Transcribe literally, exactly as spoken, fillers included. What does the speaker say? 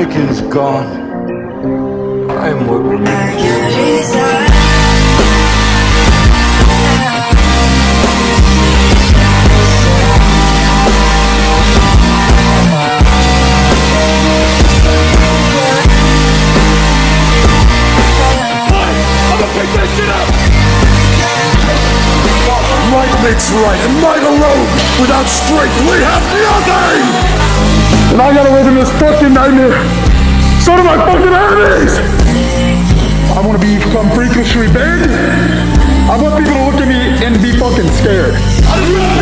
Anakin's gone. I am what remains. Might makes right, and might alone, without strength, we have nothing! And I gotta live in this fucking nightmare. So do my fucking enemies! I wanna become freakishly big. I want people to look at me and be fucking scared.